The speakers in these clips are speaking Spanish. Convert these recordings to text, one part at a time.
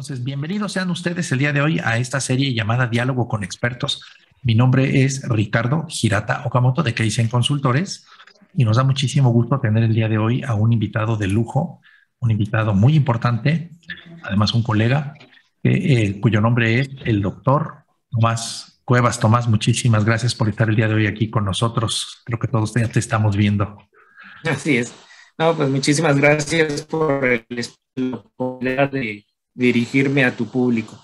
Entonces, bienvenidos sean ustedes el día de hoy a esta serie llamada Diálogo con Expertos. Mi nombre es Ricardo Hirata Okamoto de Kaizen Consultores y nos da muchísimo gusto tener el día de hoy a un invitado de lujo, un invitado muy importante, además un colega cuyo nombre es el doctor Tomás Cuevas. Tomás, muchísimas gracias por estar el día de hoy aquí con nosotros. Creo que todos ya te estamos viendo. Así es. No, pues muchísimas gracias por la oportunidad de dirigirme a tu público.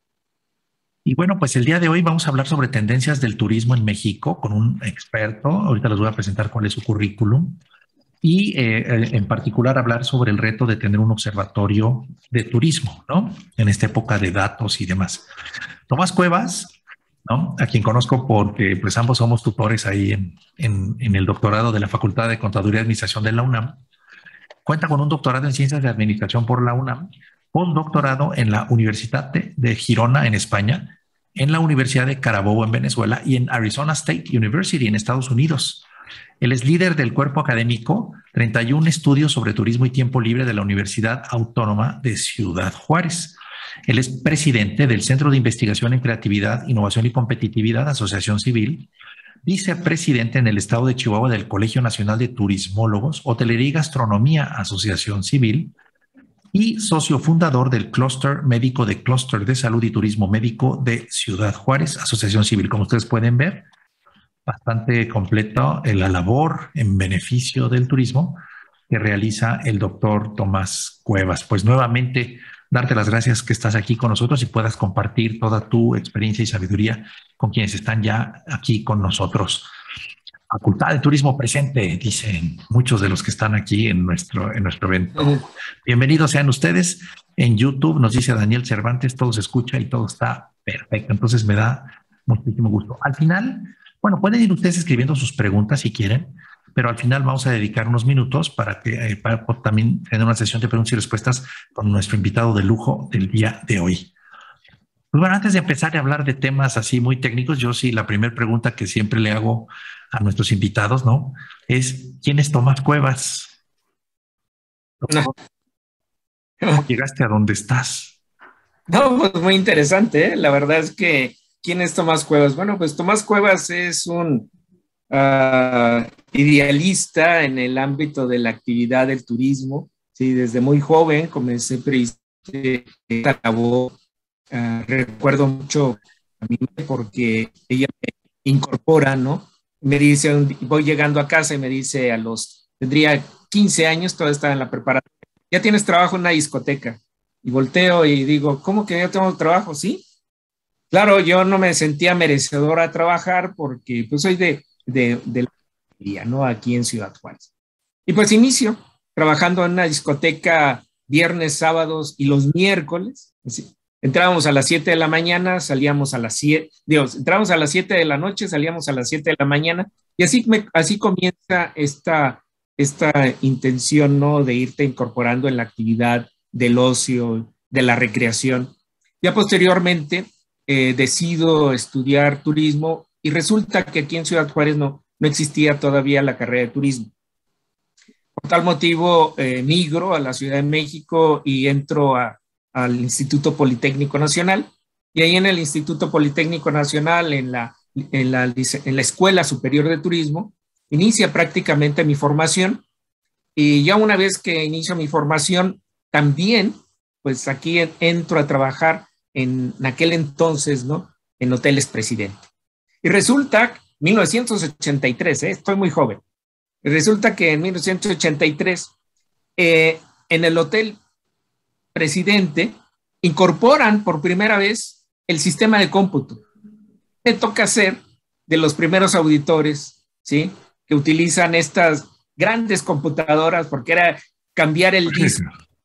Y bueno, pues el día de hoy vamos a hablar sobre tendencias del turismo en México con un experto. Ahorita les voy a presentar cuál es su currículum. Y en particular hablar sobre el reto de tener un observatorio de turismo, ¿no? En esta época de datos y demás. Tomás Cuevas, ¿no? A quien conozco porque pues ambos somos tutores ahí en el doctorado de la Facultad de Contaduría y Administración de la UNAM. Cuenta con un doctorado en Ciencias de Administración por la UNAM, postdoctorado en la Universidad de Girona en España, en la Universidad de Carabobo en Venezuela y en Arizona State University en Estados Unidos. Él es líder del cuerpo académico 31 estudios sobre turismo y tiempo libre de la Universidad Autónoma de Ciudad Juárez. Él es presidente del Centro de Investigación en Creatividad, Innovación y Competitividad, Asociación Civil, vicepresidente en el estado de Chihuahua del Colegio Nacional de Turismólogos, Hotelería y Gastronomía, Asociación Civil, y socio fundador del Clúster Médico de Clúster de Salud y Turismo Médico de Ciudad Juárez, Asociación Civil. Como ustedes pueden ver, bastante completo la labor en beneficio del turismo que realiza el doctor Tomás Cuevas. Pues nuevamente, darte las gracias que estás aquí con nosotros y puedas compartir toda tu experiencia y sabiduría con quienes están ya aquí con nosotros. Facultad de Turismo presente, dicen muchos de los que están aquí en nuestro evento. Bienvenidos sean ustedes. En YouTube nos dice Daniel Cervantes, todo se escucha y todo está perfecto. Entonces me da muchísimo gusto. Al final, bueno, pueden ir ustedes escribiendo sus preguntas si quieren, pero al final vamos a dedicar unos minutos para también tener una sesión de preguntas y respuestas con nuestro invitado de lujo del día de hoy. Pues bueno, antes de empezar a hablar de temas así muy técnicos, yo sí, la primera pregunta que siempre le hago a nuestros invitados, ¿no? Es, ¿quién es Tomás Cuevas? ¿Cómo llegaste a donde estás? No, pues muy interesante, ¿eh? La verdad es que, ¿quién es Tomás Cuevas? Bueno, pues Tomás Cuevas es un idealista en el ámbito de la actividad del turismo. Sí, desde muy joven comencé precisamente esta labor. Recuerdo mucho a mí porque ella me incorpora, ¿no? Me dice, voy llegando a casa y me dice tendría 15 años, todavía estaba en la preparatoria, ya tienes trabajo en una discoteca. Y volteo y digo, ¿cómo que yo tengo trabajo? Sí. Claro, yo no me sentía merecedora de trabajar porque pues soy de la día, ¿no? Aquí en Ciudad Juárez. Y pues inicio trabajando en una discoteca viernes, sábados y los miércoles. Así. Entrábamos a las 7 de la mañana, salíamos a las 7, entrábamos a las 7 de la noche, salíamos a las 7 de la mañana, y así comienza esta intención, ¿no? De irte incorporando en la actividad del ocio, de la recreación. Ya posteriormente decido estudiar turismo y resulta que aquí en Ciudad Juárez no existía todavía la carrera de turismo. Por tal motivo, migro a la Ciudad de México y entro al Instituto Politécnico Nacional, y ahí en el Instituto Politécnico Nacional, en la Escuela Superior de Turismo, inicia prácticamente mi formación, y ya una vez que inicio mi formación, también, pues aquí entro a trabajar en aquel entonces, ¿no? En Hoteles Presidente. Y resulta, 1983, estoy muy joven, resulta que en 1983, en el Hotel Presidente, incorporan por primera vez el sistema de cómputo. Me toca ser de los primeros auditores, ¿sí? Que utilizan estas grandes computadoras, porque era cambiar el disco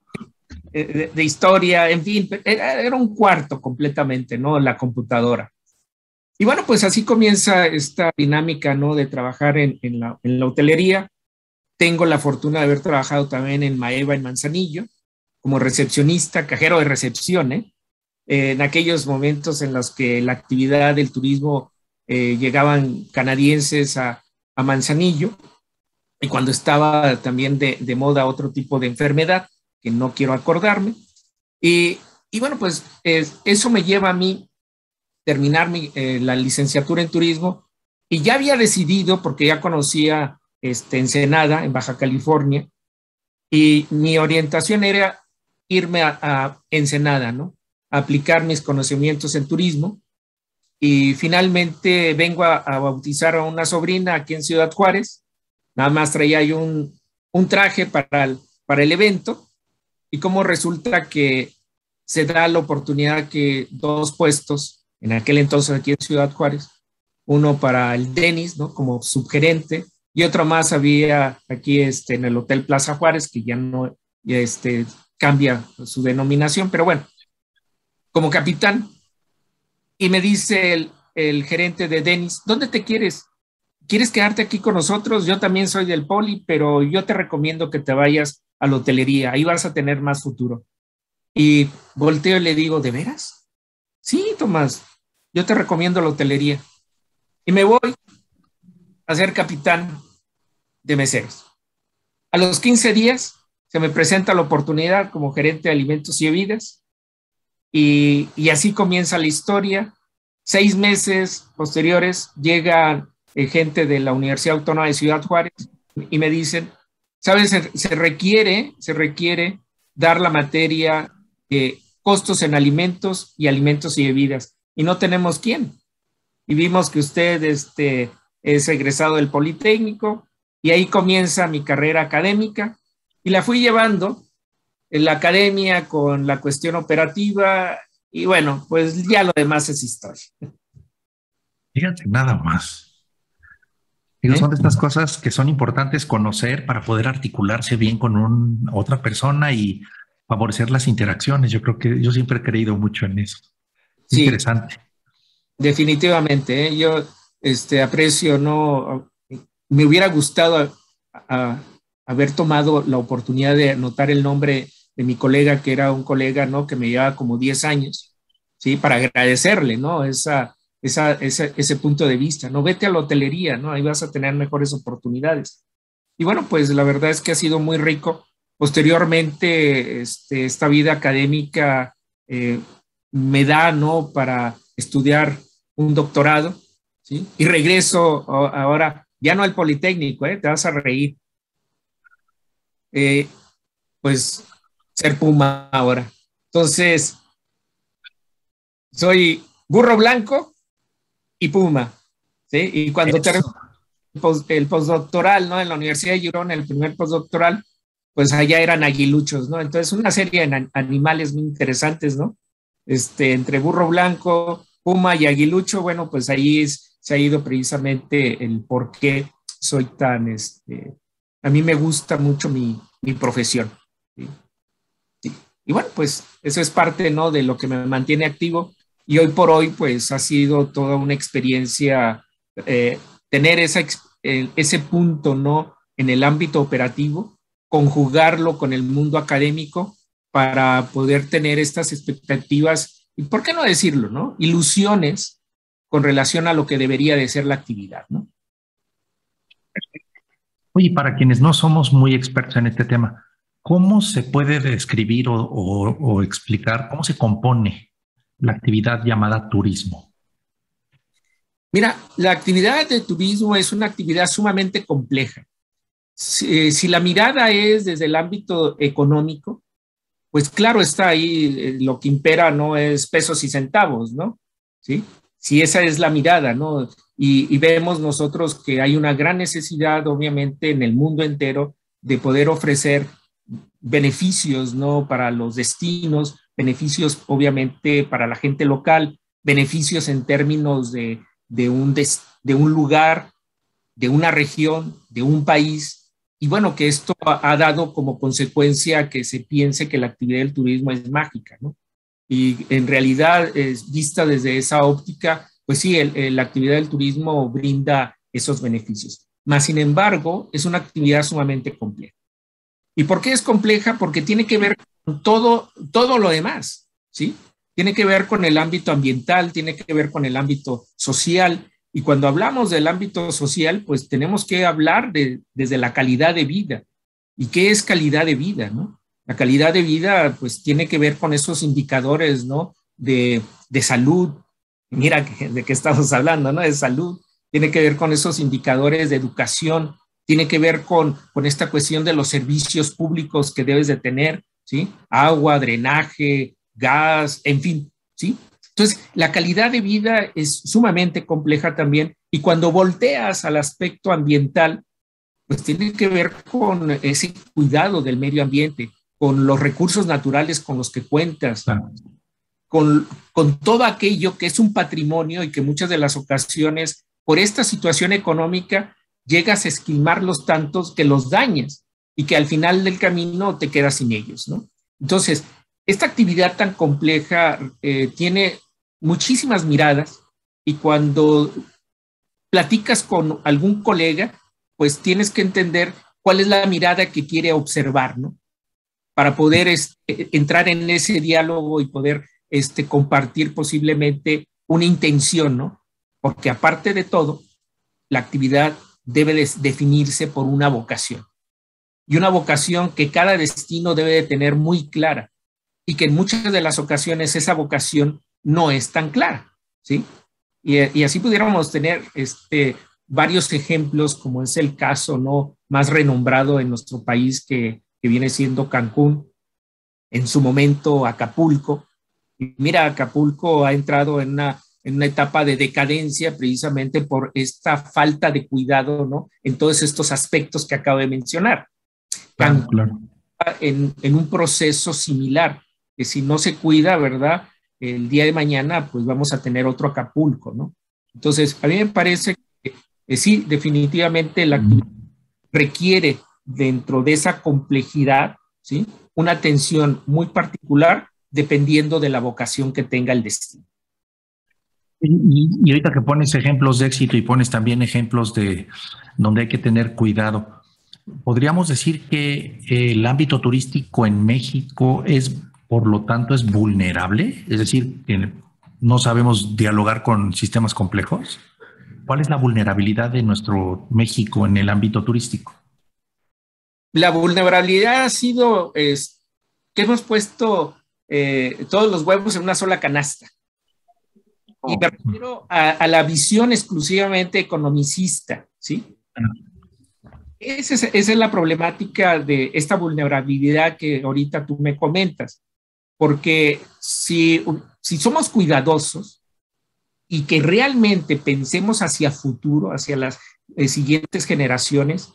de historia, en fin, era un cuarto completamente, ¿no? La computadora. Y bueno, pues así comienza esta dinámica, ¿no? De trabajar en la hotelería. Tengo la fortuna de haber trabajado también en Maeva, en Manzanillo, como recepcionista, cajero de recepción, en aquellos momentos en los que la actividad del turismo llegaban canadienses a Manzanillo, y cuando estaba también de moda otro tipo de enfermedad, que no quiero acordarme, y y bueno, pues eso me lleva a mí terminar la licenciatura en turismo, y ya había decidido, porque ya conocía Ensenada, en Baja California, y mi orientación era irme a Ensenada, ¿no? A aplicar mis conocimientos en turismo, y finalmente vengo a bautizar a una sobrina aquí en Ciudad Juárez. Nada más traía yo un traje para el evento, y como resulta que se da la oportunidad que dos puestos, en aquel entonces aquí en Ciudad Juárez, uno para el Denis, ¿no? Como subgerente, y otro más había aquí en el Hotel Plaza Juárez, que ya no, ya cambia su denominación, pero bueno, como capitán. Y me dice el gerente de Denis, ¿dónde te quieres? ¿Quieres quedarte aquí con nosotros? Yo también soy del Poli, pero yo te recomiendo que te vayas a la hotelería, ahí vas a tener más futuro. Y volteo y le digo, ¿de veras? Sí, Tomás, yo te recomiendo la hotelería. Y me voy a ser capitán de meseros. A los 15 días se me presenta la oportunidad como gerente de alimentos y bebidas, y así comienza la historia. 6 meses posteriores llega gente de la Universidad Autónoma de Ciudad Juárez y me dicen, ¿sabes? Se requiere dar la materia de costos en alimentos y bebidas, y no tenemos quién. Y vimos que usted es egresado del Politécnico, y ahí comienza mi carrera académica, y la fui llevando en la academia con la cuestión operativa, y bueno, pues ya lo demás es historia. Fíjate, nada más. Digo, son de estas cosas que son importantes conocer para poder articularse bien con otra persona y favorecer las interacciones. Yo creo que yo siempre he creído mucho en eso. Sí, Interesante. definitivamente, ¿eh? Yo aprecio, ¿no? Me hubiera gustado haber tomado la oportunidad de anotar el nombre de mi colega, que era un colega, ¿no? Que me llevaba como 10 años, ¿sí? Para agradecerle, ¿no? Ese punto de vista, ¿no? Vete a la hotelería, ¿no? Ahí vas a tener mejores oportunidades. Y bueno, pues la verdad es que ha sido muy rico. Posteriormente, esta vida académica me da, ¿no? Para estudiar un doctorado, ¿sí? Y regreso ahora, ya no al Politécnico, te vas a reír. Pues ser Puma ahora. Entonces, soy burro blanco y Puma, ¿sí? Y cuando termino el postdoctoral, ¿no? En la Universidad de Girona, el primer postdoctoral, pues allá eran aguiluchos, ¿no? Entonces, una serie de animales muy interesantes, ¿no? Entre burro blanco, Puma y aguilucho, bueno, pues ahí se ha ido precisamente el por qué soy tan, a mí me gusta mucho mi profesión, ¿sí? Sí. Y bueno, pues eso es parte, ¿no? De lo que me mantiene activo, y hoy por hoy, pues ha sido toda una experiencia tener ese punto, ¿no? En el ámbito operativo, conjugarlo con el mundo académico para poder tener estas expectativas, y por qué no decirlo, ¿no? Ilusiones con relación a lo que debería de ser la actividad, ¿no? Oye, para quienes no somos muy expertos en este tema, ¿cómo se puede describir o explicar cómo se compone la actividad llamada turismo? Mira, la actividad de turismo es una actividad sumamente compleja. Si la mirada es desde el ámbito económico, pues claro está ahí, lo que impera no es pesos y centavos, ¿no? ¿Sí? Si esa es la mirada, ¿no? Y vemos nosotros que hay una gran necesidad, obviamente, en el mundo entero de poder ofrecer beneficios, ¿no? Para los destinos, beneficios, obviamente, para la gente local, beneficios en términos de un lugar, de una región, de un país. Y bueno, que esto ha dado como consecuencia que se piense que la actividad del turismo es mágica, ¿no? Y en realidad, vista desde esa óptica, pues sí, la actividad del turismo brinda esos beneficios. Mas, sin embargo, es una actividad sumamente compleja. ¿Y por qué es compleja? Porque tiene que ver con todo lo demás, ¿sí? Tiene que ver con el ámbito ambiental, tiene que ver con el ámbito social. Y cuando hablamos del ámbito social, pues tenemos que hablar desde la calidad de vida. ¿Y qué es calidad de vida, no? La calidad de vida, pues, tiene que ver con esos indicadores, ¿no? De salud. Mira de qué estamos hablando, ¿no? De salud. Tiene que ver con esos indicadores de educación. Tiene que ver con esta cuestión de los servicios públicos que debes de tener, ¿sí? Agua, drenaje, gas, en fin, ¿sí? Entonces, la calidad de vida es sumamente compleja también, y cuando volteas al aspecto ambiental, pues tiene que ver con ese cuidado del medio ambiente, con los recursos naturales con los que cuentas, Claro. con todo aquello que es un patrimonio y que muchas de las ocasiones, por esta situación económica, llegas a esquilmarlos tantos que los dañas y que al final del camino te quedas sin ellos, ¿no? Entonces, esta actividad tan compleja tiene muchísimas miradas, y cuando platicas con algún colega, pues tienes que entender cuál es la mirada que quiere observar, ¿no? Para poder entrar en ese diálogo y poder compartir posiblemente una intención, ¿no? Porque aparte de todo, la actividad debe definirse por una vocación, y una vocación que cada destino debe de tener muy clara, y que en muchas de las ocasiones esa vocación no es tan clara, ¿sí? Y así pudiéramos tener varios ejemplos, como es el caso, ¿no?, más renombrado en nuestro país, que viene siendo Cancún, en su momento Acapulco. Y mira, Acapulco ha entrado en una etapa de decadencia precisamente por esta falta de cuidado, ¿no?, en todos estos aspectos que acabo de mencionar. Claro, Cancún claro. en un proceso similar, que si no se cuida, ¿verdad?, el día de mañana pues vamos a tener otro Acapulco, ¿no? Entonces, a mí me parece que sí, definitivamente la actividad requiere, dentro de esa complejidad, ¿sí?, una atención muy particular dependiendo de la vocación que tenga el destino. Y ahorita que pones ejemplos de éxito y pones también ejemplos de donde hay que tener cuidado, podríamos decir que el ámbito turístico en México es, por lo tanto, es vulnerable, es decir, que no sabemos dialogar con sistemas complejos. ¿Cuál es la vulnerabilidad de nuestro México en el ámbito turístico? La vulnerabilidad ha sido que hemos puesto todos los huevos en una sola canasta. Y me refiero a la visión exclusivamente economicista, ¿sí? Esa es la problemática de esta vulnerabilidad que ahorita tú me comentas, porque si somos cuidadosos y que realmente pensemos hacia futuro, hacia las siguientes generaciones,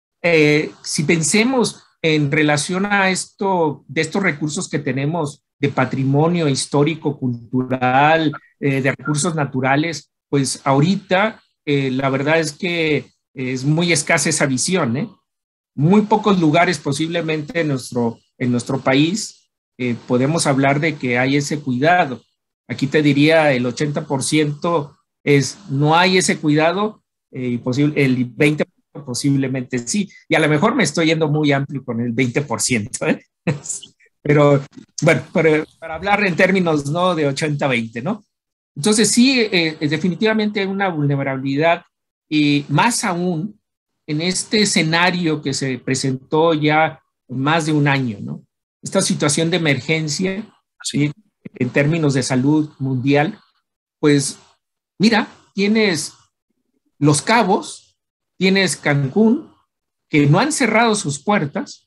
si pensemos en relación a esto, de estos recursos que tenemos de patrimonio histórico, cultural, de recursos naturales, pues ahorita la verdad es que es muy escasa esa visión, ¿eh? Muy pocos lugares posiblemente en nuestro país podemos hablar de que hay ese cuidado. Aquí te diría el 80% no hay ese cuidado, y el 20% posiblemente sí. Y a lo mejor me estoy yendo muy amplio con el 20%, ¿eh? Pero bueno, para hablar en términos, ¿no?, de 80-20, ¿no? Entonces sí, definitivamente hay una vulnerabilidad, y más aún en este escenario que se presentó ya más de un año, ¿no? Esta situación de emergencia, ¿sí?, en términos de salud mundial, pues mira, tienes Los Cabos, tienes Cancún, que no han cerrado sus puertas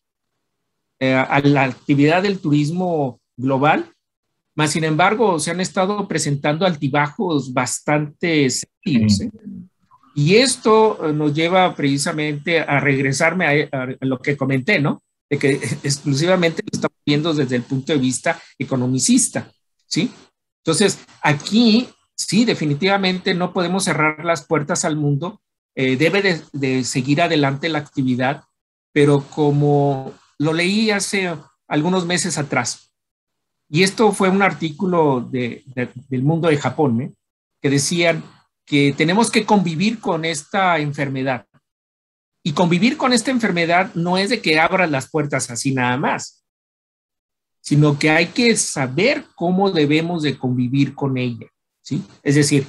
a la actividad del turismo global, más sin embargo se han estado presentando altibajos bastante serios, ¿eh? Y esto nos lleva precisamente a regresarme a lo que comenté, ¿no?, de que exclusivamente lo estamos viendo desde el punto de vista economicista, ¿sí? Entonces, aquí sí, definitivamente no podemos cerrar las puertas al mundo, debe de seguir adelante la actividad, pero como lo leí hace algunos meses atrás, y esto fue un artículo del Mundo de Japón, ¿eh?, que decían que tenemos que convivir con esta enfermedad. Y convivir con esta enfermedad no es de que abras las puertas así nada más, sino que hay que saber cómo debemos de convivir con ella, ¿sí? Es decir,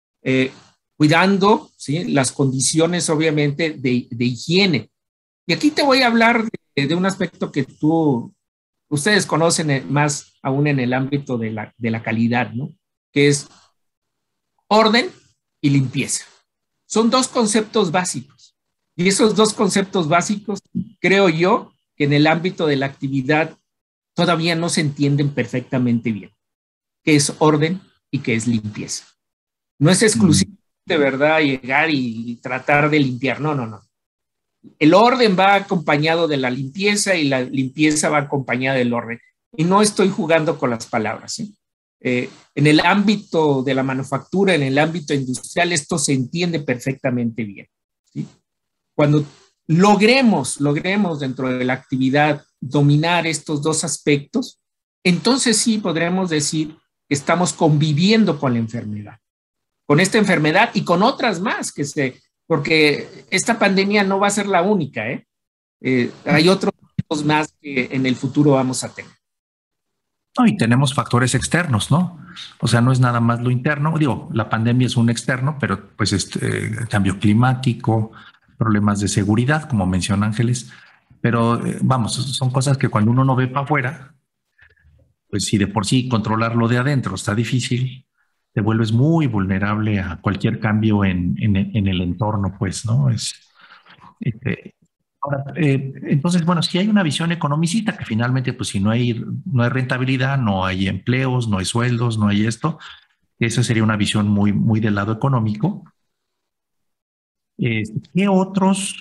cuidando, ¿sí?, las condiciones obviamente de higiene. Y aquí te voy a hablar de un aspecto que tú ustedes conocen más aún en el ámbito de la calidad, ¿no? Que es orden y limpieza. Son dos conceptos básicos. Y esos dos conceptos básicos, creo yo, que en el ámbito de la actividad todavía no se entienden perfectamente bien. ¿Qué es orden y qué es limpieza? No es exclusivamente, ¿verdad?, llegar y tratar de limpiar. No, no, no. El orden va acompañado de la limpieza y la limpieza va acompañada del orden. Y no estoy jugando con las palabras, ¿sí? En el ámbito de la manufactura, en el ámbito industrial, esto se entiende perfectamente bien, ¿sí? Cuando logremos dentro de la actividad dominar estos dos aspectos, entonces sí podremos decir que estamos conviviendo con la enfermedad, con esta enfermedad y con otras más porque esta pandemia no va a ser la única, ¿eh? Hay otros más que en el futuro vamos a tener. No, y tenemos factores externos, ¿no? O sea, no es nada más lo interno. Digo, la pandemia es un externo, pero pues cambio climático, problemas de seguridad, como menciona Ángeles. Pero vamos, son cosas que cuando uno no ve para afuera, pues si de por sí controlarlo de adentro está difícil, te vuelves muy vulnerable a cualquier cambio en el entorno, pues, ¿no? Este, Ahora, entonces, bueno, si hay una visión economicista, que finalmente, pues si no hay rentabilidad, no hay empleos, no hay sueldos, no hay esto, esa sería una visión muy, muy del lado económico. ¿Qué otros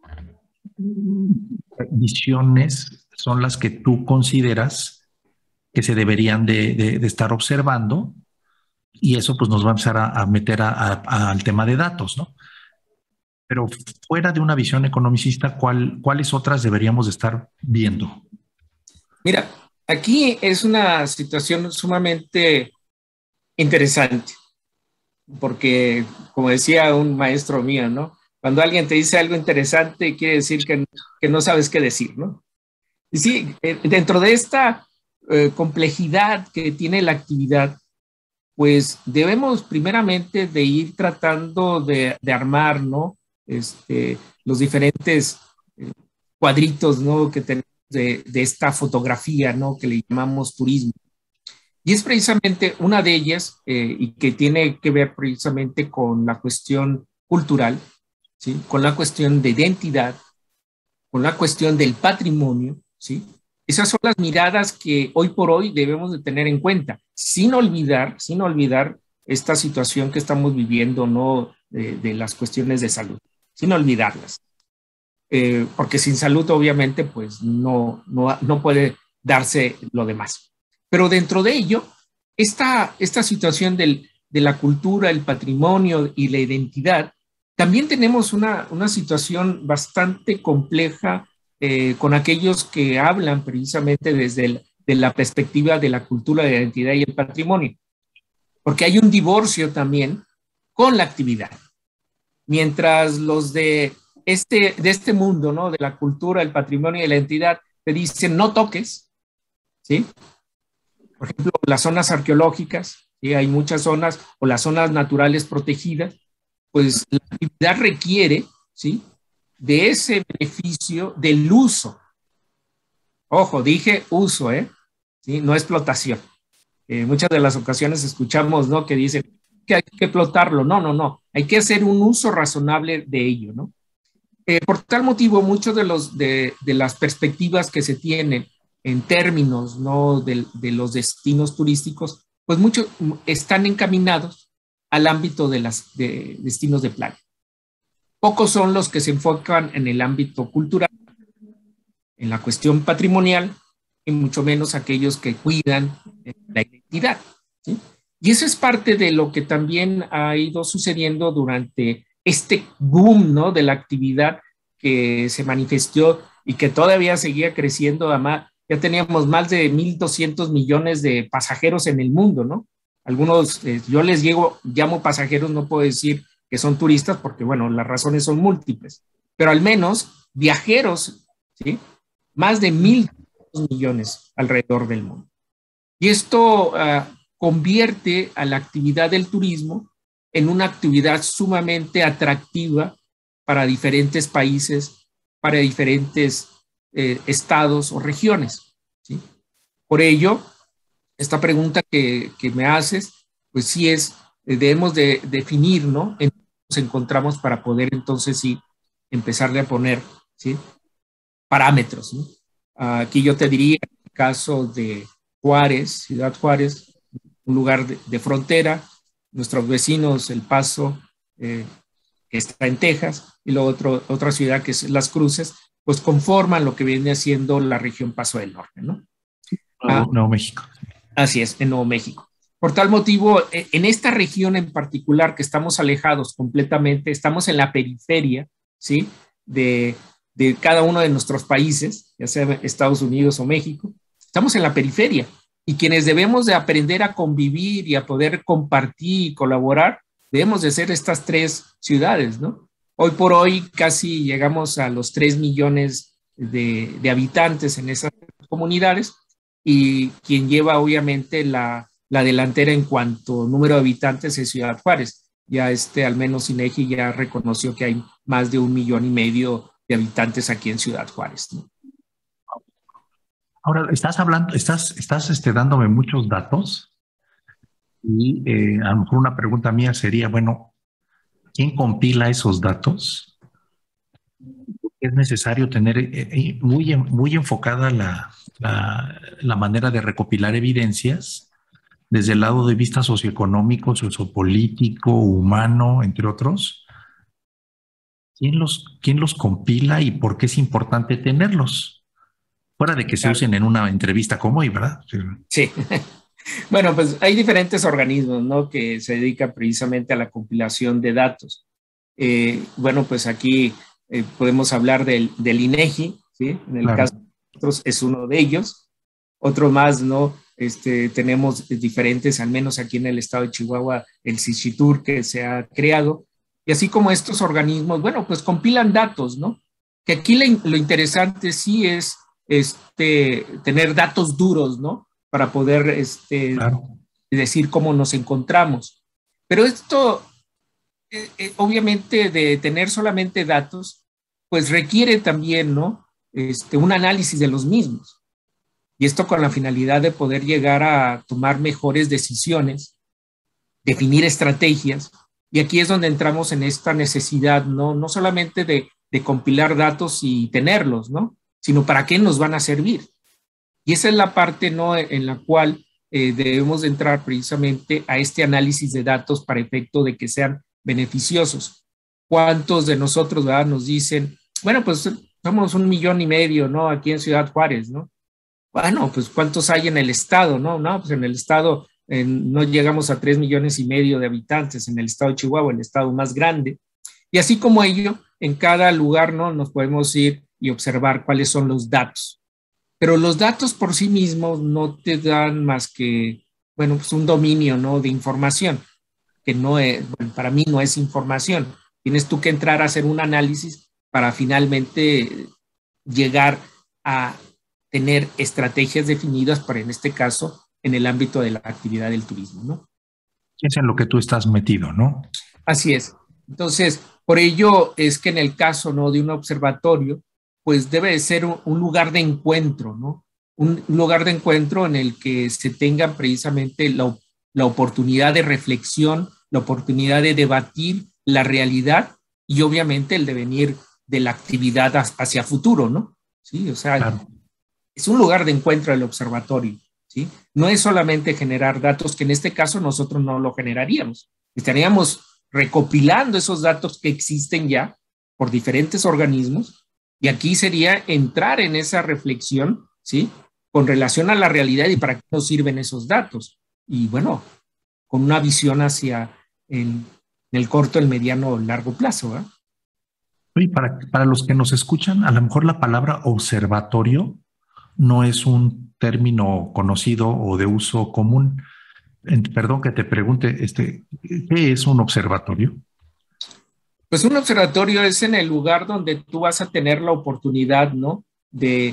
visiones son las que tú consideras que se deberían de estar observando? Y eso pues nos va a empezar a meter al tema de datos, ¿no? Pero fuera de una visión economicista, ¿cuáles otras deberíamos de estar viendo? Mira, aquí es una situación sumamente interesante, porque como decía un maestro mío, ¿no? Cuando alguien te dice algo interesante, quiere decir que no sabes qué decir, ¿no? Y sí, dentro de esta complejidad que tiene la actividad, pues debemos primeramente de ir tratando de armar, ¿no? Los diferentes cuadritos, ¿no?, que tenemos de esta fotografía, ¿no?, que le llamamos turismo. Y es precisamente una de ellas, y que tiene que ver precisamente con la cuestión cultural, ¿sí?, con la cuestión de identidad, con la cuestión del patrimonio, ¿sí? Esas son las miradas que hoy por hoy debemos de tener en cuenta, sin olvidar esta situación que estamos viviendo, ¿no?, de las cuestiones de salud, sin olvidarlas. Porque sin salud obviamente pues no puede darse lo demás. Pero dentro de ello, esta situación de la cultura, el patrimonio y la identidad, también tenemos una situación bastante compleja con aquellos que hablan precisamente de la perspectiva de la cultura, de la identidad y el patrimonio, porque hay un divorcio también con la actividad. Mientras los de este mundo, ¿no?, de la cultura, el patrimonio y la identidad, te dicen no toques, ¿sí? Por ejemplo, las zonas arqueológicas, ¿sí?, hay muchas zonas, o las zonas naturales protegidas, pues la actividad requiere, ¿sí?, de ese beneficio del uso. Ojo, dije uso, ¿sí?, no explotación. Muchas de las ocasiones escuchamos, ¿no?, que dicen que hay que explotarlo. No, no, no. Hay que hacer un uso razonable de ello, ¿no? Por tal motivo, muchos de las perspectivas que se tienen en términos, ¿no?, de los destinos turísticos, pues muchos están encaminados al ámbito de destinos de playa. Pocos son los que se enfocan en el ámbito cultural, en la cuestión patrimonial, y mucho menos aquellos que cuidan la identidad, ¿sí? Y eso es parte de lo que también ha ido sucediendo durante este boom, ¿no?, de la actividad que se manifestó y que todavía seguía creciendo. Además, ya teníamos más de 1.200 millones de pasajeros en el mundo, ¿no? Algunos, yo les llamo pasajeros, no puedo decir que son turistas porque, bueno, las razones son múltiples, pero al menos viajeros, ¿sí?, más de 1.200 millones alrededor del mundo. Y esto convierte a la actividad del turismo en una actividad sumamente atractiva para diferentes países, para diferentes estados o regiones, ¿sí? Por ello, esta pregunta que me haces, pues sí debemos de definir, ¿no? En dónde nos encontramos para poder entonces sí empezarle a poner, ¿sí? Parámetros, ¿no? Aquí yo te diría, en el caso de Juárez, Ciudad Juárez, un lugar de frontera, nuestros vecinos, El Paso, que está en Texas, y luego otra ciudad que es Las Cruces, pues conforman lo que viene siendo la región Paso del Norte, ¿no? Nuevo México. Así es, en Nuevo México. Por tal motivo, en esta región en particular que estamos alejados completamente, estamos en la periferia, ¿sí? De cada uno de nuestros países, ya sea Estados Unidos o México, estamos en la periferia y quienes debemos de aprender a convivir y a poder compartir y colaborar, debemos de ser estas tres ciudades, ¿no? Hoy por hoy casi llegamos a los 3 millones de habitantes en esas comunidades y quien lleva obviamente la delantera en cuanto a número de habitantes es Ciudad Juárez. Ya al menos INEGI ya reconoció que hay más de 1,5 millones de habitantes aquí en Ciudad Juárez, ¿no? Ahora, estás dándome muchos datos y a lo mejor una pregunta mía sería, bueno, ¿quién compila esos datos? Es necesario tener muy enfocada la manera de recopilar evidencias desde el lado de vista socioeconómico, sociopolítico, humano, entre otros. ¿Quién los compila y por qué es importante tenerlos? Fuera de que se usen en una entrevista como hoy, ¿verdad? Sí. Bueno, pues hay diferentes organismos, ¿no? Que se dedican precisamente a la compilación de datos. Bueno, pues aquí podemos hablar del INEGI, ¿sí? En el caso de nosotros es uno de ellos. Otro más, ¿no? Tenemos diferentes, al menos aquí en el estado de Chihuahua, el CICITUR que se ha creado. Y así como estos organismos, bueno, pues compilan datos, ¿no? Que aquí lo interesante sí es tener datos duros, ¿no? Para poder decir cómo nos encontramos. Pero esto, obviamente, de tener solamente datos, pues requiere también, ¿no? Un análisis de los mismos. Y esto con la finalidad de poder llegar a tomar mejores decisiones, definir estrategias. Y aquí es donde entramos en esta necesidad, ¿no? No solamente de compilar datos y tenerlos, ¿no? Sino para qué nos van a servir. Y esa es la parte, ¿no? En la cual debemos de entrar precisamente a este análisis de datos para efecto de que sean beneficiosos. ¿Cuántos de nosotros, ¿verdad? Nos dicen, bueno, pues somos 1,5 millones, ¿no? Aquí en Ciudad Juárez, ¿no? Bueno, pues ¿cuántos hay en el estado, no? No, pues en el estado no llegamos a 3,5 millones de habitantes en el estado de Chihuahua, el estado más grande. Y así como ello, en cada lugar, ¿no? Nos podemos ir y observar cuáles son los datos. Pero los datos por sí mismos no te dan más que, bueno, pues un dominio, ¿no? De información, que no es, bueno, para mí no es información. Tienes tú que entrar a hacer un análisis para finalmente llegar a tener estrategias definidas para, en este caso, en el ámbito de la actividad del turismo, ¿no? Es en lo que tú estás metido, ¿no? Así es. Entonces, por ello es que en el caso, ¿no? De un observatorio, pues debe de ser un lugar de encuentro, ¿no? Un lugar de encuentro en el que se tenga precisamente la oportunidad de reflexión, la oportunidad de debatir la realidad y obviamente el devenir de la actividad hacia futuro, ¿no? Sí, o sea, claro. Es un lugar de encuentro el observatorio, ¿sí? No es solamente generar datos, que en este caso nosotros no lo generaríamos. Estaríamos recopilando esos datos que existen ya por diferentes organismos y aquí sería entrar en esa reflexión, ¿sí? Con relación a la realidad y para qué nos sirven esos datos. Y bueno, con una visión hacia el corto, el mediano o largo plazo, ¿eh? Y para los que nos escuchan, a lo mejor la palabra observatorio no es un término conocido o de uso común. Perdón que te pregunte, ¿qué es un observatorio? Pues un observatorio es en el lugar donde tú vas a tener la oportunidad, ¿no? De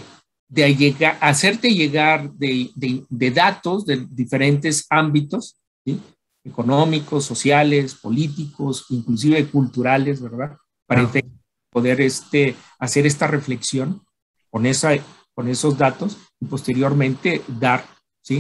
hacerte llegar de datos de diferentes ámbitos, ¿sí? Económicos, sociales, políticos, inclusive culturales, ¿verdad? Para poder hacer esta reflexión con esa con esos datos y posteriormente dar, ¿sí?,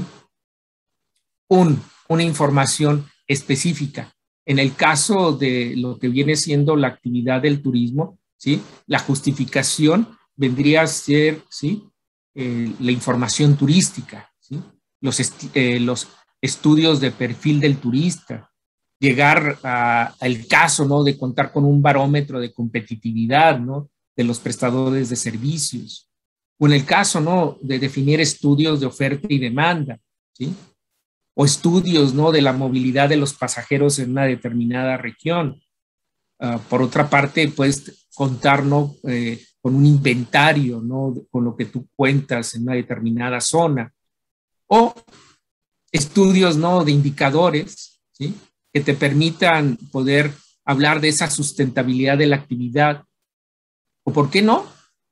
una información específica. En el caso de lo que viene siendo la actividad del turismo, ¿sí?, la justificación vendría a ser, ¿sí?, la información turística, ¿sí?, los estudios de perfil del turista, llegar al caso, ¿no?, de contar con un barómetro de competitividad, ¿no?, de los prestadores de servicios, o en el caso, ¿no?, de definir estudios de oferta y demanda, ¿sí?, o estudios, ¿no?, de la movilidad de los pasajeros en una determinada región. Por otra parte, puedes contar, ¿no?, con un inventario, ¿no?, con lo que tú cuentas en una determinada zona, o estudios, ¿no?, de indicadores, ¿sí?, que te permitan poder hablar de esa sustentabilidad de la actividad, o por qué no,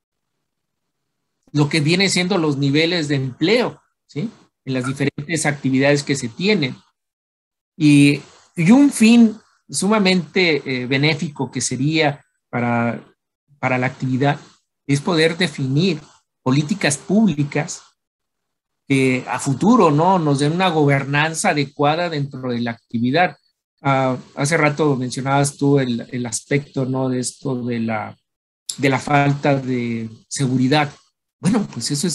lo que viene siendo los niveles de empleo, ¿sí?, en las diferentes actividades que se tienen. Y un fin sumamente benéfico que sería para la actividad es poder definir políticas públicas que a futuro, ¿no?, nos den una gobernanza adecuada dentro de la actividad. Hace rato mencionabas tú el aspecto, ¿no?, de esto de la falta de seguridad. Bueno, pues eso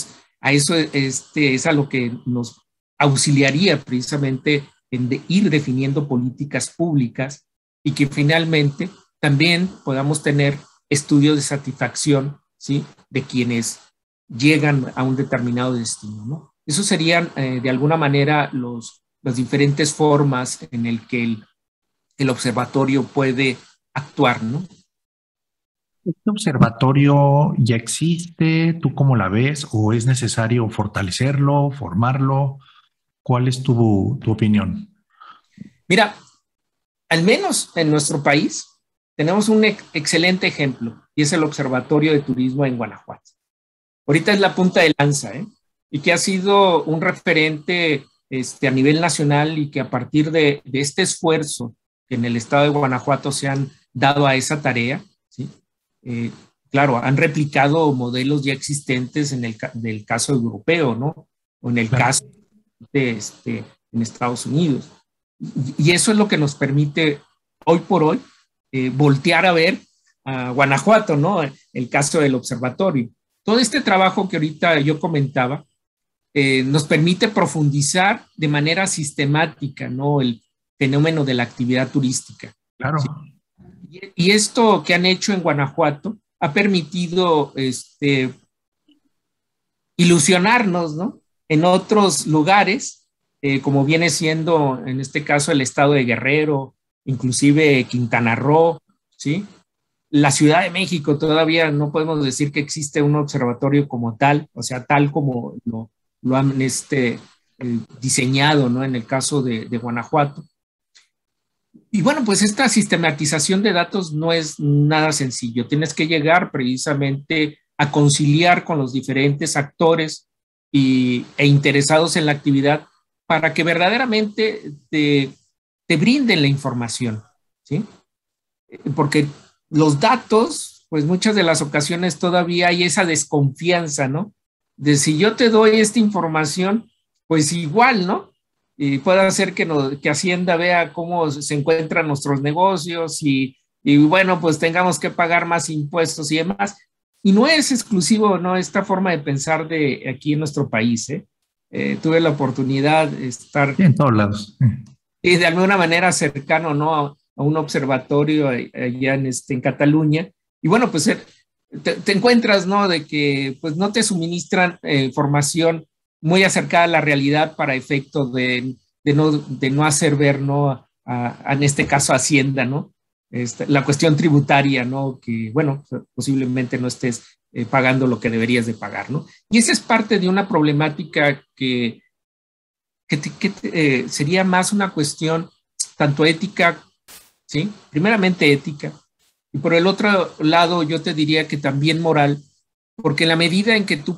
es a lo que nos auxiliaría precisamente en ir definiendo políticas públicas y que finalmente también podamos tener estudios de satisfacción, ¿sí?, de quienes llegan a un determinado destino, ¿no? Esos serían de alguna manera las diferentes formas en el que el observatorio puede actuar, ¿no? ¿Este observatorio ya existe? ¿Tú cómo la ves? ¿O es necesario fortalecerlo, formarlo? ¿Cuál es tu opinión? Mira, al menos en nuestro país tenemos un excelente ejemplo y es el Observatorio de Turismo en Guanajuato. Ahorita es la punta de lanza, ¿eh? Y que ha sido un referente a nivel nacional y que a partir de este esfuerzo que en el estado de Guanajuato se han dado a esa tarea, ¿sí? Claro, han replicado modelos ya existentes del caso europeo, ¿no? O en el Claro. caso en Estados Unidos. Y eso es lo que nos permite hoy por hoy voltear a ver a Guanajuato, ¿no? El caso del observatorio. Todo este trabajo que ahorita yo comentaba nos permite profundizar de manera sistemática, ¿no?, el fenómeno de la actividad turística. Claro. ¿Sí? Y esto que han hecho en Guanajuato ha permitido ilusionarnos, ¿no?, en otros lugares, como viene siendo en este caso el estado de Guerrero, inclusive Quintana Roo, ¿sí? La Ciudad de México todavía no podemos decir que existe un observatorio como tal, o sea, tal como lo han diseñado, ¿no?, en el caso de Guanajuato. Y bueno, pues esta sistematización de datos no es nada sencillo. Tienes que llegar precisamente a conciliar con los diferentes actores e interesados en la actividad para que verdaderamente te brinden la información, ¿sí? Porque los datos, pues muchas de las ocasiones todavía hay esa desconfianza, ¿no? De si yo te doy esta información, pues igual, ¿no? Y puede hacer que Hacienda vea cómo se encuentran nuestros negocios y bueno, pues tengamos que pagar más impuestos y demás. Y no es exclusivo, ¿no?, esta forma de pensar de aquí en nuestro país, ¿eh? Tuve la oportunidad de estar Sí, en todos lados. y de alguna manera cercano, ¿no?, a un observatorio allá en Cataluña. Y bueno, pues te encuentras, ¿no?, de que pues no te suministran información muy acercada a la realidad para efecto de no hacer ver, ¿no?, en este caso Hacienda, ¿no?, la cuestión tributaria, ¿no?, que bueno, posiblemente no estés pagando lo que deberías de pagar, ¿no? Y esa es parte de una problemática que sería más una cuestión tanto ética, ¿sí? Primeramente ética, y por el otro lado yo te diría que también moral, porque en la medida en que tú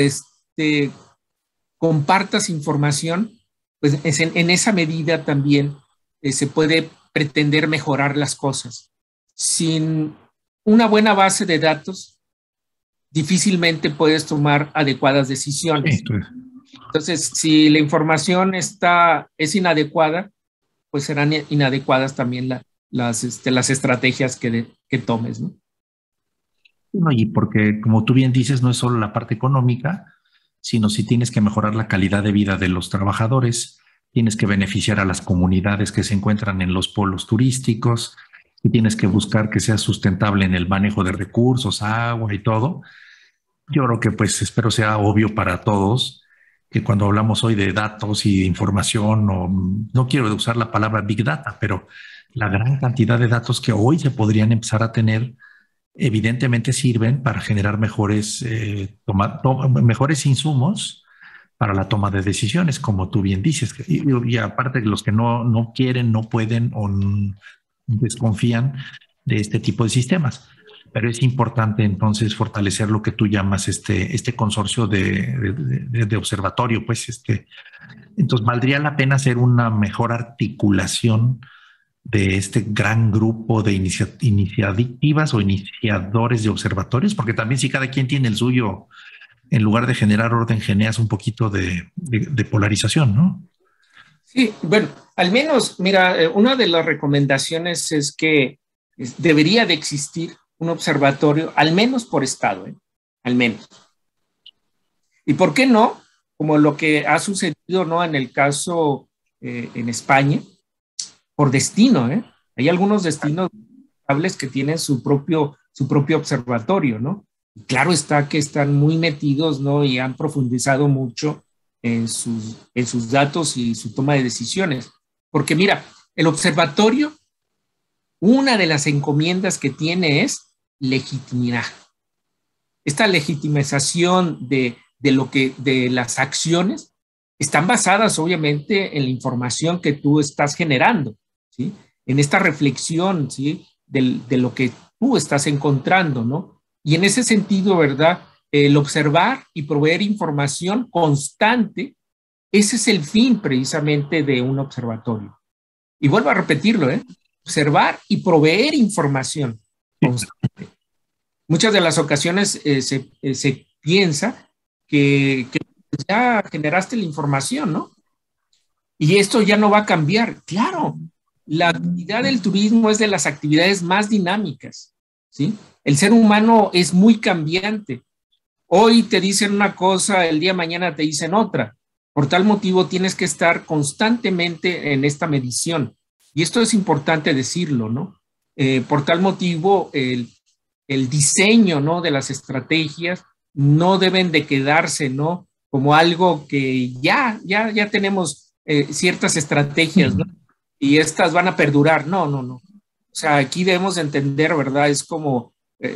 compartas información, pues en esa medida también se puede pretender mejorar las cosas. Sin una buena base de datos, difícilmente puedes tomar adecuadas decisiones. Sí, pues. Entonces, si la información es inadecuada, pues serán inadecuadas también las estrategias que tomes, ¿no? No, y porque, como tú bien dices, no es solo la parte económica, sino si tienes que mejorar la calidad de vida de los trabajadores, tienes que beneficiar a las comunidades que se encuentran en los polos turísticos y tienes que buscar que sea sustentable en el manejo de recursos, agua y todo. Yo creo que pues espero sea obvio para todos que cuando hablamos hoy de datos y de información, o no quiero usar la palabra Big Data, pero la gran cantidad de datos que hoy se podrían empezar a tener evidentemente sirven para generar mejores insumos para la toma de decisiones, como tú bien dices. Y aparte, los que no quieren, no pueden o desconfían de este tipo de sistemas. Pero es importante entonces fortalecer lo que tú llamas este consorcio de observatorio, pues entonces valdría la pena hacer una mejor articulación de este gran grupo de iniciativas o iniciadores de observatorios, porque también si cada quien tiene el suyo, en lugar de generar orden, generas un poquito de polarización, ¿no? Sí, bueno, al menos, mira, una de las recomendaciones es que debería de existir un observatorio, al menos por estado, ¿eh? Al menos. ¿Y por qué no? Como lo que ha sucedido, ¿no? En el caso en España, por destino, ¿eh? Hay algunos destinos que tienen su propio observatorio, ¿no? Y claro está que están muy metidos, ¿no? Y han profundizado mucho en sus datos y su toma de decisiones. Porque mira, el observatorio, una de las encomiendas que tiene es legitimidad. Esta legitimización de las acciones están basadas obviamente en la información que tú estás generando, ¿sí? En esta reflexión, ¿sí? De lo que tú estás encontrando, ¿no? Y en ese sentido, ¿verdad? El observar y proveer información constante, ese es el fin precisamente de un observatorio. Y vuelvo a repetirlo, ¿eh? Observar y proveer información constante. Muchas de las ocasiones se piensa que ya generaste la información, ¿no? Y esto ya no va a cambiar. Claro, la actividad del turismo es de las actividades más dinámicas, ¿sí? El ser humano es muy cambiante. Hoy te dicen una cosa, el día de mañana te dicen otra. Por tal motivo tienes que estar constantemente en esta medición. Y esto es importante decirlo, ¿no? Por tal motivo, el diseño, ¿no? De las estrategias no deben de quedarse, ¿no? Como algo que ya tenemos ciertas estrategias, ¿no? Y estas van a perdurar. No, no, no. O sea, aquí debemos de entender, ¿verdad? Es como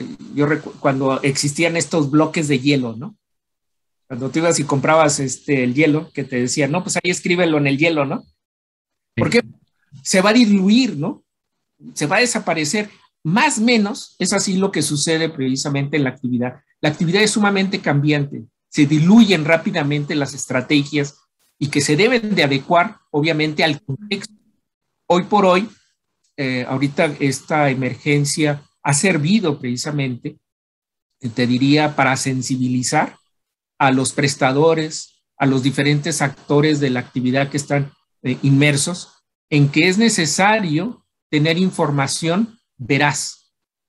cuando existían estos bloques de hielo, ¿no? Cuando tú ibas y comprabas el hielo, que te decían, no, pues ahí escríbelo en el hielo, ¿no? Porque se va a diluir, ¿no? Se va a desaparecer. Más o menos es así lo que sucede precisamente en la actividad. La actividad es sumamente cambiante, se diluyen rápidamente las estrategias y que se deben de adecuar, obviamente, al contexto. Hoy por hoy, ahorita esta emergencia ha servido precisamente, te diría, para sensibilizar a los prestadores, a los diferentes actores de la actividad que están inmersos, en que es necesario tener información veraz.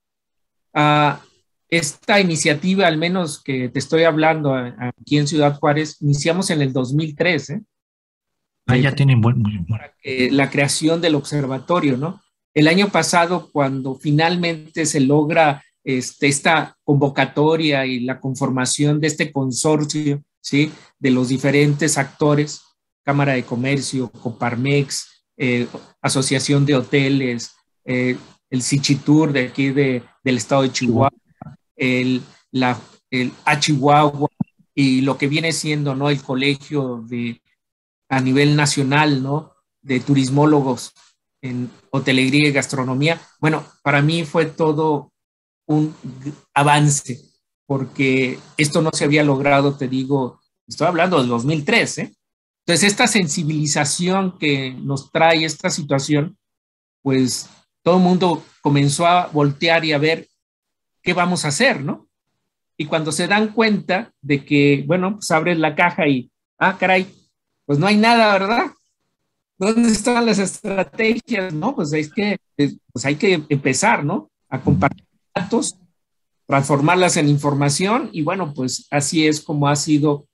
Esta iniciativa, al menos que te estoy hablando aquí en Ciudad Juárez, iniciamos en el 2003, ¿eh? Ya tienen La creación del observatorio, ¿no? El año pasado, cuando finalmente se logra esta convocatoria y la conformación de este consorcio, ¿sí? De los diferentes actores, Cámara de Comercio, Coparmex, Asociación de Hoteles, el Sichitur de aquí del estado de Chihuahua, el Chihuahua y lo que viene siendo, ¿no? El colegio a nivel nacional, ¿no? De turismólogos en hotelería y gastronomía. Bueno, para mí fue todo un avance, porque esto no se había logrado, te digo, estoy hablando del 2003, ¿eh? Entonces, esta sensibilización que nos trae esta situación, pues todo el mundo comenzó a voltear y a ver qué vamos a hacer, ¿no? Y cuando se dan cuenta de que, bueno, pues abres la caja y, caray, pues no hay nada, ¿verdad? ¿Dónde están las estrategias? No, pues es que pues hay que empezar, ¿no? A compartir datos, transformarlas en información y bueno, pues así es como ha sido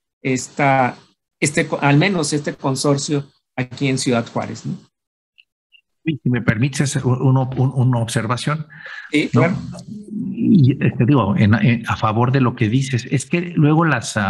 al menos este consorcio aquí en Ciudad Juárez, ¿no? Y si me permites una observación, Sí, ¿no? claro. Y digo, a favor de lo que dices, es que luego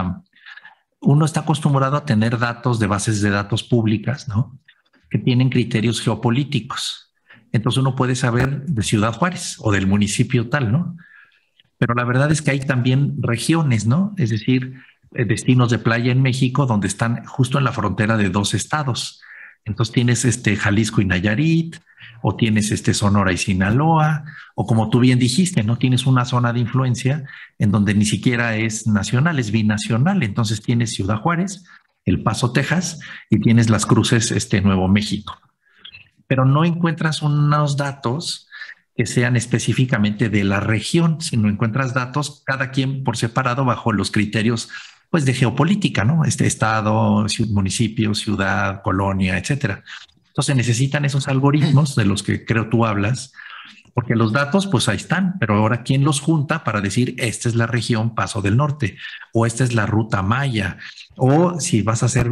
uno está acostumbrado a tener datos de bases de datos públicas, ¿no? Que tienen criterios geopolíticos. Entonces uno puede saber de Ciudad Juárez o del municipio tal, ¿no? Pero la verdad es que hay también regiones, ¿no? Es decir, destinos de playa en México donde están justo en la frontera de dos estados. Entonces tienes Jalisco y Nayarit, o tienes Sonora y Sinaloa, o como tú bien dijiste, ¿no? Tienes una zona de influencia en donde ni siquiera es nacional, es binacional. Entonces tienes Ciudad Juárez, El Paso, Texas, y tienes Las Cruces, Nuevo México. Pero no encuentras unos datos que sean específicamente de la región, sino encuentras datos cada quien por separado bajo los criterios pues de geopolítica, ¿no? Estado, municipio, ciudad, colonia, etcétera. Entonces necesitan esos algoritmos de los que creo tú hablas, porque los datos pues ahí están, pero ahora ¿quién los junta para decir esta es la región Paso del Norte o esta es la ruta Maya? O si vas a hacer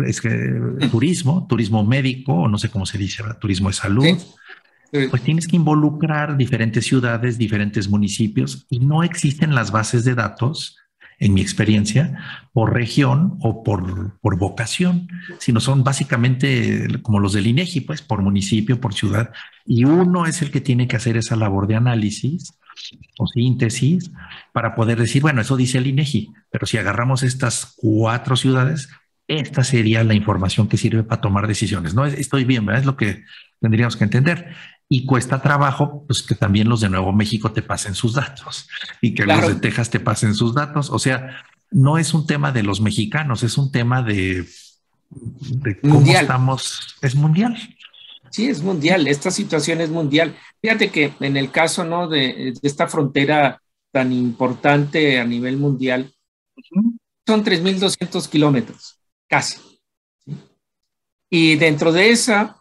turismo médico, o no sé cómo se dice, ¿verdad? Turismo de salud, pues tienes que involucrar diferentes ciudades, diferentes municipios y no existen las bases de datos, en mi experiencia, por región o por vocación, sino son básicamente como los del INEGI, pues por municipio, por ciudad, y uno es el que tiene que hacer esa labor de análisis o síntesis para poder decir, bueno, eso dice el INEGI, pero si agarramos estas 4 ciudades, esta sería la información que sirve para tomar decisiones. No estoy bien, ¿verdad? Es lo que tendríamos que entender. Y cuesta trabajo, pues que también los de Nuevo México te pasen sus datos y que claro, los de Texas te pasen sus datos. O sea, no es un tema de los mexicanos, es un tema de cómo mundial. Estamos, es mundial. Sí, es mundial, esta situación es mundial. Fíjate que en el caso, ¿no? de esta frontera tan importante a nivel mundial, son 3.200 kilómetros, casi. ¿Sí? Y dentro de esa,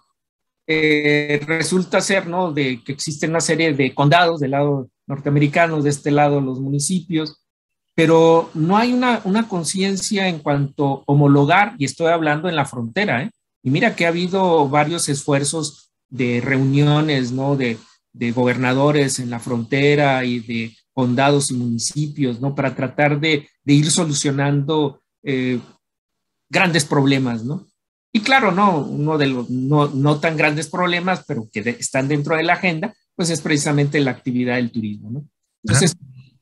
resulta ser, ¿no? De que existen una serie de condados del lado norteamericano, de este lado los municipios, pero no hay una conciencia en cuanto a homologar, y estoy hablando en la frontera, ¿eh? Y mira que ha habido varios esfuerzos de reuniones, ¿no? De gobernadores en la frontera y de condados y municipios, ¿no? Para tratar de ir solucionando grandes problemas, ¿no? Y claro, no, uno de los no tan grandes problemas, pero que están dentro de la agenda, pues es precisamente la actividad del turismo, ¿no? Entonces,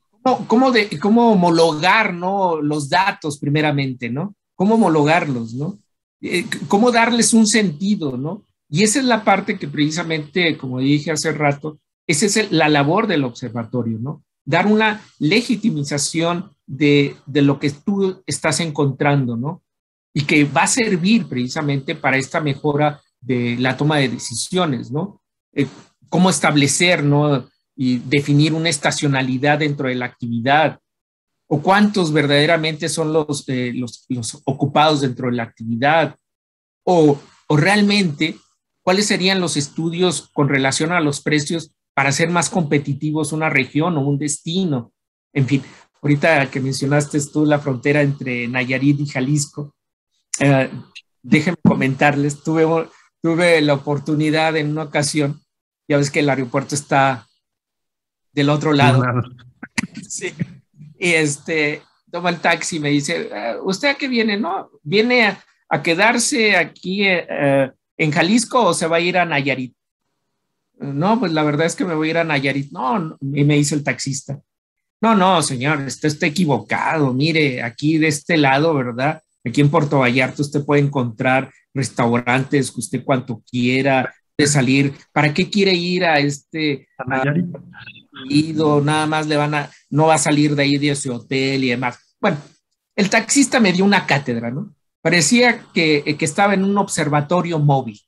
¿cómo homologar, ¿no? Los datos primeramente, ¿no? ¿Cómo homologarlos, ¿no? ¿Cómo darles un sentido, ¿no? Y esa es la parte que precisamente, como dije hace rato, esa es la labor del observatorio, ¿no? Dar una legitimización de lo que tú estás encontrando, ¿no? Y que va a servir precisamente para esta mejora de la toma de decisiones, ¿no? Cómo establecer, ¿no? Y definir una estacionalidad dentro de la actividad, o cuántos verdaderamente son los ocupados dentro de la actividad, o realmente cuáles serían los estudios con relación a los precios para hacer más competitivos una región o un destino. En fin, ahorita que mencionaste tú la frontera entre Nayarit y Jalisco, déjenme comentarles, tuve la oportunidad en una ocasión, ya ves que el aeropuerto está del otro lado. Sí. Y toma el taxi y me dice, ¿usted a qué viene? ¿No? ¿Viene a quedarse aquí en Jalisco o se va a ir a Nayarit? No, pues la verdad es que me voy a ir a Nayarit. No, y me dice el taxista. No, señor, usted está equivocado. Mire, aquí de este lado, ¿verdad? Aquí en Puerto Vallarta usted puede encontrar restaurantes que usted cuanto quiera de salir. ¿Para qué quiere ir a nada más no va a salir de ahí de ese hotel y demás? Bueno, el taxista me dio una cátedra, ¿no? Parecía que estaba en un observatorio móvil.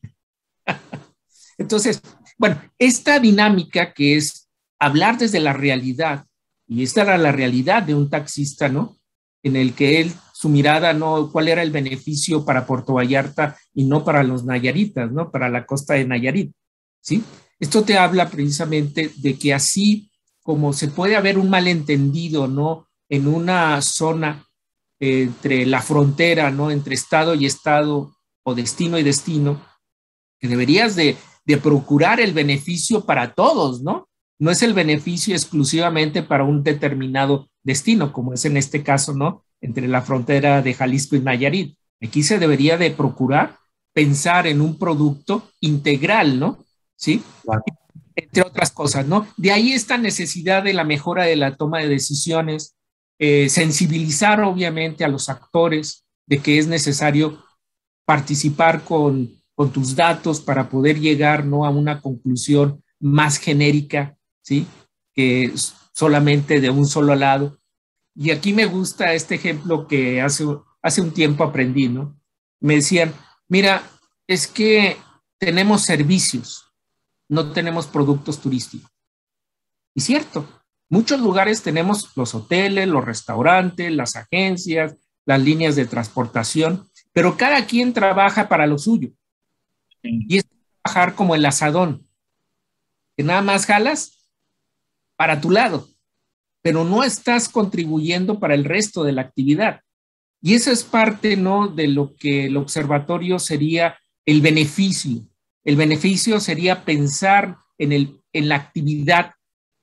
Entonces, bueno, esta dinámica que es hablar desde la realidad Y esta era la realidad de un taxista, ¿no? En el que él, su mirada, ¿no? ¿Cuál era el beneficio para Puerto Vallarta y no para los nayaritas, ¿no? Para la costa de Nayarit, ¿sí? Esto te habla precisamente de que así como se puede haber un malentendido, ¿no? En una zona entre la frontera, ¿no? Entre estado y estado o destino y destino, que deberías de procurar el beneficio para todos, ¿no? No es el beneficio exclusivamente para un determinado destino, como es en este caso, ¿no? Entre la frontera de Jalisco y Nayarit. Aquí se debería de procurar pensar en un producto integral, ¿no? ¿Sí? Claro. Entre otras cosas, ¿no? De ahí esta necesidad de la mejora de la toma de decisiones, sensibilizar obviamente a los actores de que es necesario participar con tus datos para poder llegar, ¿no? A una conclusión más genérica, ¿sí? Que solamente de un solo lado. Y aquí me gusta este ejemplo que hace un tiempo aprendí, ¿no? Me decían, mira, es que tenemos servicios, no tenemos productos turísticos. Y cierto, muchos lugares tenemos los hoteles, los restaurantes, las agencias, las líneas de transportación, pero cada quien trabaja para lo suyo. Y es trabajar como el asadón, que nada más jalas para tu lado, pero no estás contribuyendo para el resto de la actividad. Y eso es parte, ¿no? De lo que el observatorio sería el beneficio. El beneficio sería pensar en la actividad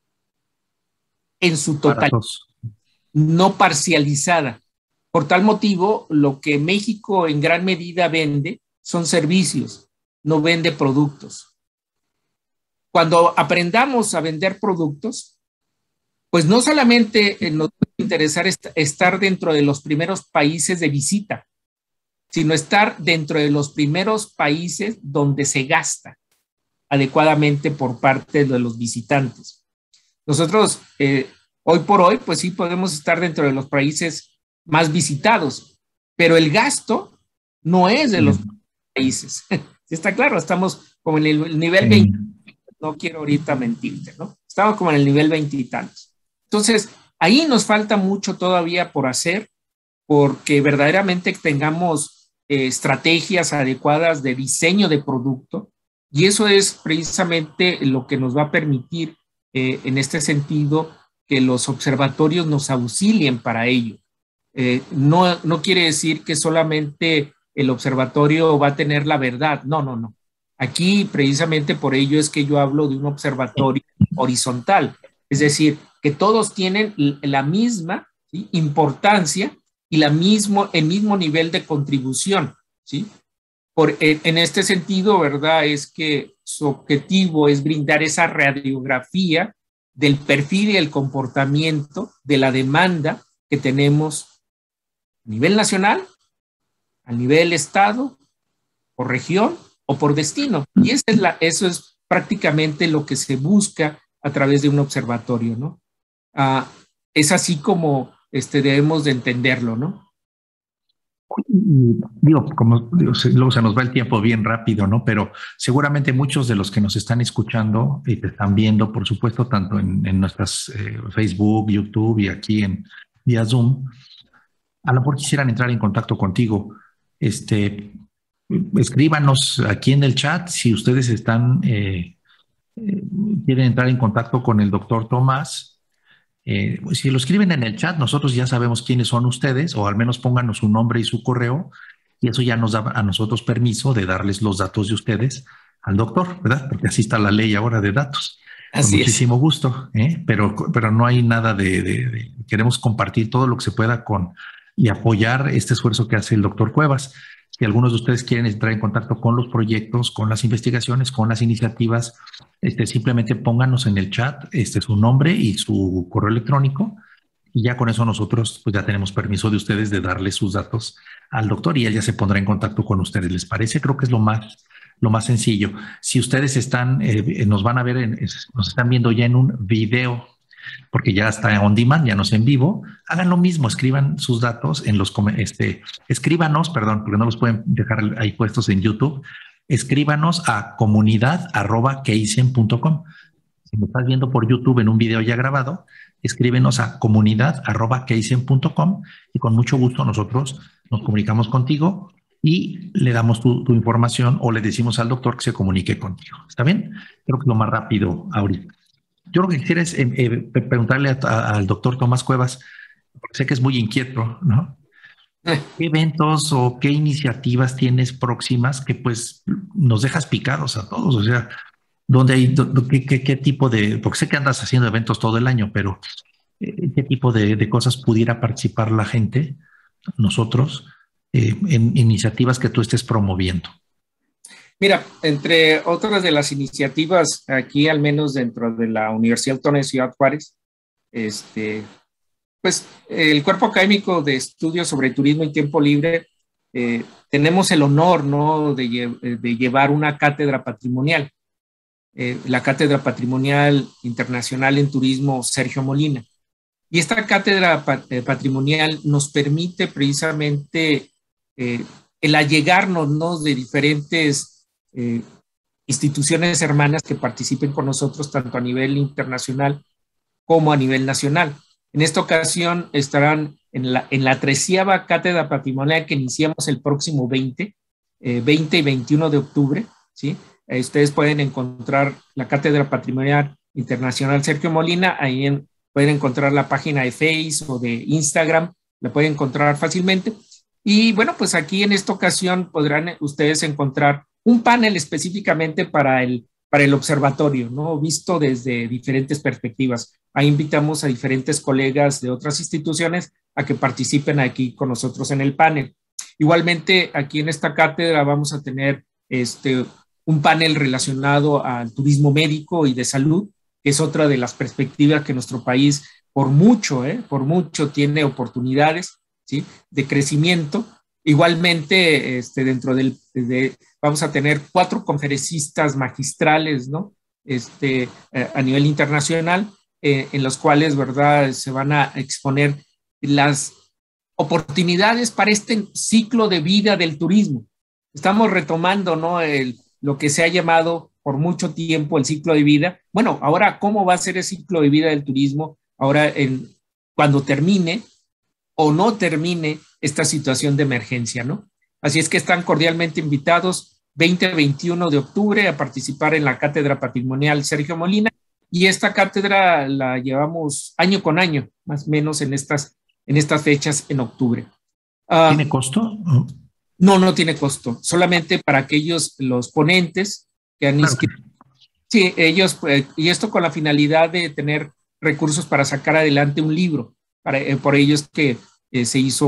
en su totalidad, no parcializada. Por tal motivo, lo que México en gran medida vende son servicios, no vende productos. Cuando aprendamos a vender productos, pues no solamente nos puede interesar estar dentro de los primeros países de visita, sino estar dentro de los primeros países donde se gasta adecuadamente por parte de los visitantes. Nosotros, hoy por hoy, pues sí podemos estar dentro de los países más visitados, pero el gasto no es de los países. Está claro, estamos como en el nivel 20, no quiero ahorita mentirte, ¿no? Estamos como en el nivel 20 y tantos. Entonces, ahí nos falta mucho todavía por hacer, porque verdaderamente tengamos estrategias adecuadas de diseño de producto, y eso es precisamente lo que nos va a permitir, en este sentido, que los observatorios nos auxilien para ello. No quiere decir que solamente el observatorio va a tener la verdad, no. Aquí precisamente por ello es que yo hablo de un observatorio horizontal, es decir, que todos tienen la misma, ¿sí?, importancia y el mismo nivel de contribución, ¿sí? En este sentido, ¿verdad? Es que su objetivo es brindar esa radiografía del perfil y el comportamiento de la demanda que tenemos a nivel nacional, a nivel estado, por región o por destino. Y eso es prácticamente lo que se busca a través de un observatorio, ¿no? Es así como debemos de entenderlo, ¿no? Luego se nos va el tiempo bien rápido, ¿no? Pero seguramente muchos de los que nos están escuchando y te están viendo, por supuesto, tanto en nuestras Facebook, YouTube y aquí vía Zoom, a lo mejor quisieran entrar en contacto contigo. Escríbanos aquí en el chat si ustedes quieren entrar en contacto con el doctor Tomás. Si lo escriben en el chat, nosotros ya sabemos quiénes son ustedes, o al menos pónganos su nombre y su correo, y eso ya nos da a nosotros permiso de darles los datos de ustedes al doctor, ¿verdad? Porque así está la ley ahora de datos. Con muchísimo gusto, pero no hay nada queremos compartir todo lo que se pueda y apoyar este esfuerzo que hace el doctor Cuevas. Si algunos de ustedes quieren entrar en contacto con los proyectos, con las investigaciones, con las iniciativas, simplemente pónganos en el chat su nombre y su correo electrónico, y ya con eso nosotros pues ya tenemos permiso de ustedes de darle sus datos al doctor y él ya se pondrá en contacto con ustedes. ¿Les parece? Creo que es lo más sencillo. Si ustedes nos van a ver, nos están viendo ya en un video, porque ya está on demand, ya no es en vivo, hagan lo mismo, escriban sus datos escríbanos, perdón, porque no los pueden dejar ahí puestos en YouTube, escríbanos a comunidad@keisen.com. Si me estás viendo por YouTube en un video ya grabado, escríbenos a comunidad@keisen.com y con mucho gusto nosotros nos comunicamos contigo y le damos tu información o le decimos al doctor que se comunique contigo. ¿Está bien? Creo que es lo más rápido ahorita. Yo lo que quisiera es preguntarle al doctor Tomás Cuevas, porque sé que es muy inquieto, ¿no? ¿Qué eventos o qué iniciativas tienes próximas que pues nos dejas picados a todos? O sea, ¿dónde hay, qué tipo de, porque sé que andas haciendo eventos todo el año, pero ¿qué tipo de cosas pudiera participar la gente, nosotros, en iniciativas que tú estés promoviendo? Mira, entre otras de las iniciativas aquí, al menos dentro de la Universidad Autónoma de Ciudad Juárez, pues el Cuerpo Académico de Estudios sobre Turismo y Tiempo Libre, tenemos el honor, ¿no?, de llevar una cátedra patrimonial, la Cátedra Patrimonial Internacional en Turismo Sergio Molina. Y esta cátedra patrimonial nos permite precisamente el allegarnos, ¿no?, de diferentes instituciones hermanas que participen con nosotros tanto a nivel internacional como a nivel nacional. En esta ocasión estarán en la 13ª Cátedra Patrimonial que iniciamos el próximo 20 y 21 de octubre, ¿sí? Ustedes pueden encontrar la Cátedra Patrimonial Internacional Sergio Molina, ahí pueden encontrar la página de Facebook o de Instagram, la pueden encontrar fácilmente. Y bueno, pues aquí en esta ocasión podrán ustedes encontrar un panel específicamente para el observatorio, ¿no?, visto desde diferentes perspectivas. Ahí invitamos a diferentes colegas de otras instituciones a que participen aquí con nosotros en el panel. Igualmente, aquí en esta cátedra vamos a tener un panel relacionado al turismo médico y de salud, que es otra de las perspectivas que nuestro país por mucho tiene oportunidades, ¿sí?, de crecimiento. Igualmente, vamos a tener 4 conferencistas magistrales, ¿no?, a nivel internacional, en los cuales, ¿verdad?, se van a exponer las oportunidades para este ciclo de vida del turismo. Estamos retomando, ¿no?, lo que se ha llamado por mucho tiempo el ciclo de vida. Bueno, ahora, ¿cómo va a ser el ciclo de vida del turismo ahora cuando termine o no termine esta situación de emergencia, ¿no? Así es que están cordialmente invitados 20-21 de octubre a participar en la Cátedra Patrimonial Sergio Molina, y esta cátedra la llevamos año con año, más o menos en estas fechas en octubre. ¿Tiene costo? No tiene costo, solamente para los ponentes que han inscrito. Sí, ellos, y esto con la finalidad de tener recursos para sacar adelante un libro, por ellos que se hizo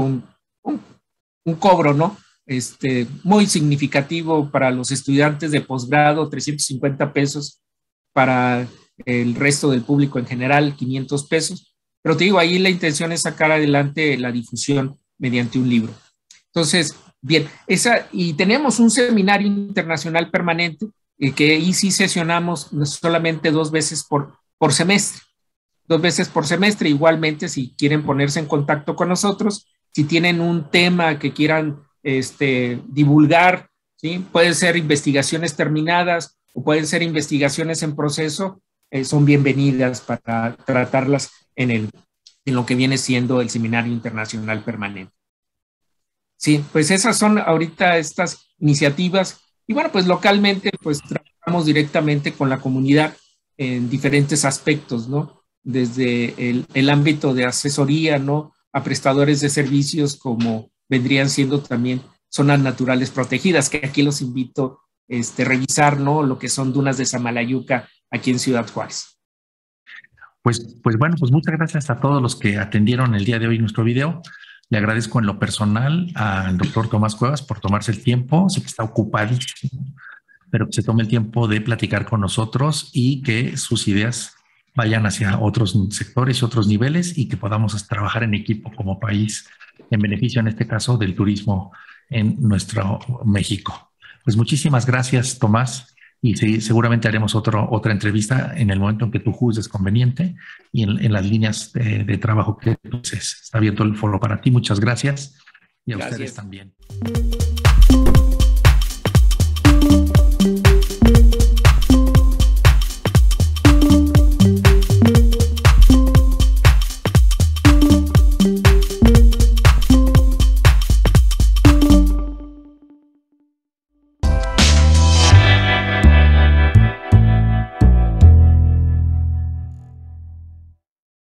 un cobro, ¿no?, muy significativo para los estudiantes de posgrado, 350 pesos, para el resto del público en general, 500 pesos. Pero te digo, ahí la intención es sacar adelante la difusión mediante un libro. Entonces, bien, y tenemos un seminario internacional permanente que ahí sí sesionamos solamente 2 veces por semestre. 2 veces por semestre. Igualmente, si quieren ponerse en contacto con nosotros, si tienen un tema que quieran divulgar, ¿sí?, pueden ser investigaciones terminadas o pueden ser investigaciones en proceso, son bienvenidas para tratarlas en lo que viene siendo el Seminario Internacional Permanente. Sí, pues esas son ahorita estas iniciativas. Y bueno, pues localmente pues trabajamos directamente con la comunidad en diferentes aspectos, ¿no? Desde el ámbito de asesoría, ¿no?, a prestadores de servicios como vendrían siendo también zonas naturales protegidas, que aquí los invito a revisar, ¿no?, lo que son dunas de Samalayuca aquí en Ciudad Juárez. Pues bueno, pues muchas gracias a todos los que atendieron el día de hoy nuestro video. Le agradezco en lo personal al doctor Tomás Cuevas por tomarse el tiempo, sé que está ocupadísimo, pero que se tome el tiempo de platicar con nosotros y que sus ideas vayan hacia otros sectores, otros niveles, y que podamos trabajar en equipo como país en beneficio, en este caso, del turismo en nuestro México. Pues muchísimas gracias, Tomás, y seguramente haremos otra entrevista en el momento en que tú juzgues conveniente y en las líneas de trabajo que tú haces. Está abierto el foro para ti. Muchas gracias, y a ustedes también.